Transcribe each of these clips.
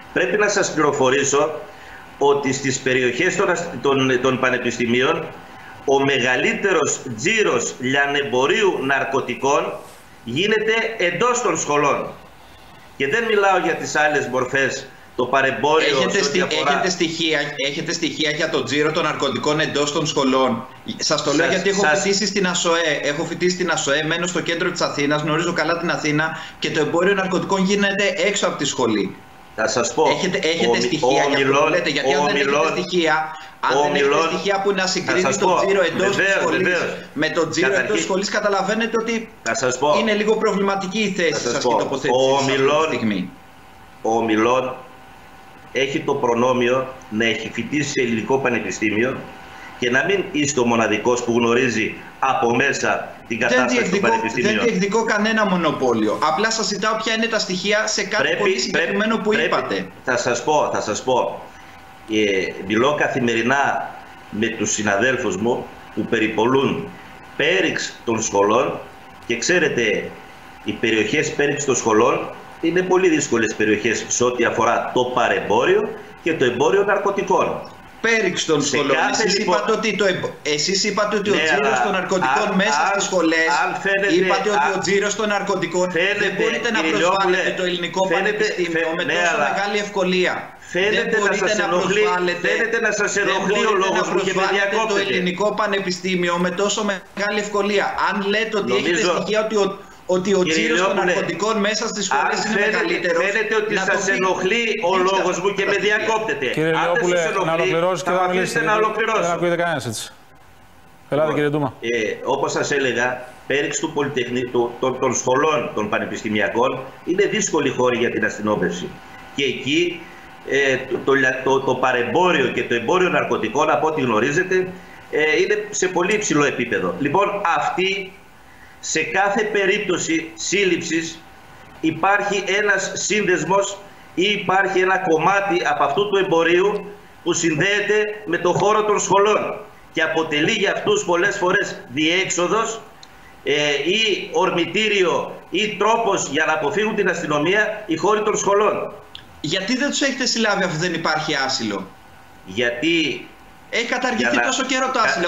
Πρέπει να σας πληροφορήσω ότι στις περιοχές των πανεπιστημίων ο μεγαλύτερος τζίρος λιανεμπορίου ναρκωτικών γίνεται εντός των σχολών. Και δεν μιλάω για τις άλλες μορφές, το παρεμπόριο. Έχετε στοιχεία για το τζίρο των ναρκωτικών εντός των σχολών? Σας το λέω γιατί έχω φοιτήσει στην ΑΣΟΕ. Μένω στο κέντρο της Αθήνας, γνωρίζω καλά την Αθήνα και το εμπόριο ναρκωτικών γίνεται έξω από τη σχολή. Θα σας πω. Έχετε στοιχεία για αυτό που λέτε? Γιατί αν δεν έχετε στοιχεία, που να συγκρίνει το τζίρο εντός της σχολής με το τζίρο εντός σχολής, καταλαβαίνετε ότι είναι λίγο προβληματική η θέση σας και η τοποθέτηση αυτή τη στιγμή. Ο ομιλών έχει το προνόμιο να έχει φοιτήσει σε ελληνικό πανεπιστήμιο και να μην είστε ο μοναδικός που γνωρίζει από μέσα την κατάσταση του πανεπιστημίου. Δεν διεκδικώ κανένα μονοπόλιο. Απλά σας ζητάω ποια είναι τα στοιχεία σε κάτι πολύ συγκεκριμένο που είπατε. Θα σας πω. Μιλώ καθημερινά με τους συναδέλφους μου που περιπολούν πέριξ των σχολών και ξέρετε, οι περιοχές πέριξ των σχολών είναι πολύ δύσκολες περιοχές σε ό,τι αφορά το παρεμπόριο και το εμπόριο ναρκωτικών. Πέριξ των σχολών. Εσείς είπατε ότι ο τζίρος των ναρκωτικών μέσα στις σχολές, είπατε ότι ο τζίρος των ναρκωτικών δεν μπορείτε να προσβάλλετε το ελληνικό πανεπιστήμιο με τόσο μεγάλη ευκολία. Φαίνεται να σας ενοχλεί ο λόγος μου και με διακόπτετε. Το ελληνικό πανεπιστήμιο με τόσο μεγάλη ευκολία. Αν λέτε ότι έχετε στοιχεία ότι ο τζίρος των ναρκωτικών μέσα στις σχολές είναι μεγαλύτερος. Φαίνεται ότι σας ενοχλεί ο λόγος μου και με διακόπτετε. Κύριε Λεόπουλε, να ολοκληρώσει και να μιλήσετε. Δεν ακούγεται κανένας έτσι. Ελάτε κύριε Ντούμα. Όπως σας έλεγα, πέριξ των σχολών των πανεπιστημιακών είναι δύσκολη χώρη για την αστυνόμευση. Και εκεί το παρεμπόριο και το εμπόριο ναρκωτικών, από ό,τι γνωρίζετε, είναι σε πολύ υψηλό επίπεδο. Λοιπόν, αυτή σε κάθε περίπτωση σύλληψης υπάρχει ένας σύνδεσμος ή υπάρχει ένα κομμάτι από αυτού του εμπορίου που συνδέεται με το χώρο των σχολών και αποτελεί για αυτούς πολλές φορές διέξοδος ή ορμητήριο ή τρόπος για να αποφύγουν την αστυνομία οι χώροι των σχολών. Γιατί δεν τους έχετε συλλάβει αφού δεν υπάρχει άσυλο? Γιατί έχει καταργηθεί τόσο καιρό το άσυλο.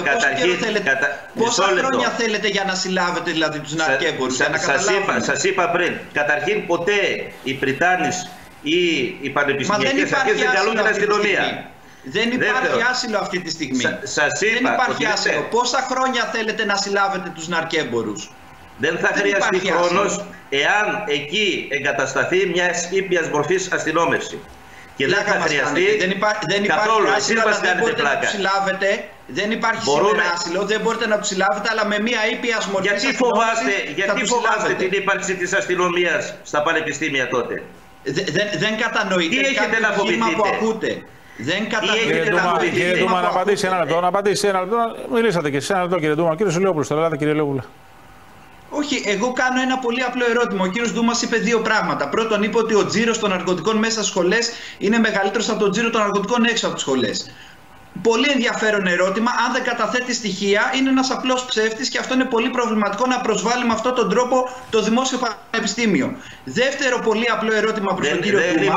Πόσα χρόνια θέλετε για να συλλάβετε δηλαδή τους ναρκέμπορους? Σας είπα πριν, καταρχήν ποτέ οι Πριτάνης ή οι πανεπιστημιακές αρχές δεν καλούν την αστυνομία. Δεν υπάρχει άσυλο αυτή τη στιγμή. Δεν υπάρχει άσυλο. Πόσα χρόνια θέλετε να συλλάβετε τους ναρκέμπορους? Δεν θα χρειαστεί χρόνος εάν εκεί εγκατασταθεί μια ήπιας μορφής αστυνόμευση. Και δεν θα χρειαστεί καθόλου. Εσείς μας κάνετε πλάκα. Δεν υπάρχει σήμερα άσυλο, δεν μπορείτε να τους συλλάβετε, αλλά με μια ήπιας μορφής αστυνόμευση. Γιατί φοβάστε την ύπαρξη της αστυνομίας στα πανεπιστήμια τότε? Δεν κατανοείτε κάποιο βήμα που ακούτε. Δεν κατανοείτε. Κύριε Ντούμα, να απαντήσει ένα λεπτό. Μιλήσατε και εσείς ένα λεπτό, κύριε Ντούμα. Κύριε Λεόπουλος, ελάτε κύριε Λεόπουλε. Όχι, εγώ κάνω ένα πολύ απλό ερώτημα. Ο κύριος Ντούμας είπε δύο πράγματα. Πρώτον, είπε ότι ο τζίρος των ναρκωτικών μέσα στις σχολές είναι μεγαλύτερος από τον τζίρο των ναρκωτικών έξω από τις σχολές. Πολύ ενδιαφέρον ερώτημα. Αν δεν καταθέτει στοιχεία, είναι ένας απλός ψεύτης και αυτό είναι πολύ προβληματικό να προσβάλλει με αυτόν τον τρόπο το δημόσιο πανεπιστήμιο. Δεύτερο πολύ απλό ερώτημα προς τον κύριο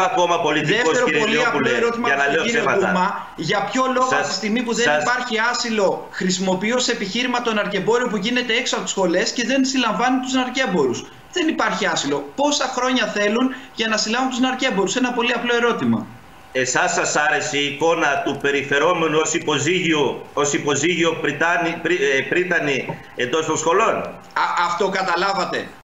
Ντούμα. Για ποιο λόγο από τη στιγμή που δεν υπάρχει άσυλο χρησιμοποιεί ως επιχείρημα το ναρκεμπόριο που γίνεται έξω από τις σχολές και δεν συλλαμβάνει τους ναρκέμπορους? Δεν υπάρχει άσυλο. Πόσα χρόνια θέλουν για να συλλάβουν τους ναρκέμπορους? Ένα πολύ απλό ερώτημα. Εσάς σας άρεσε η εικόνα του περιφερόμενου ως υποζύγιο Πρίτανη εντός των σχολών? Αυτό καταλάβατε?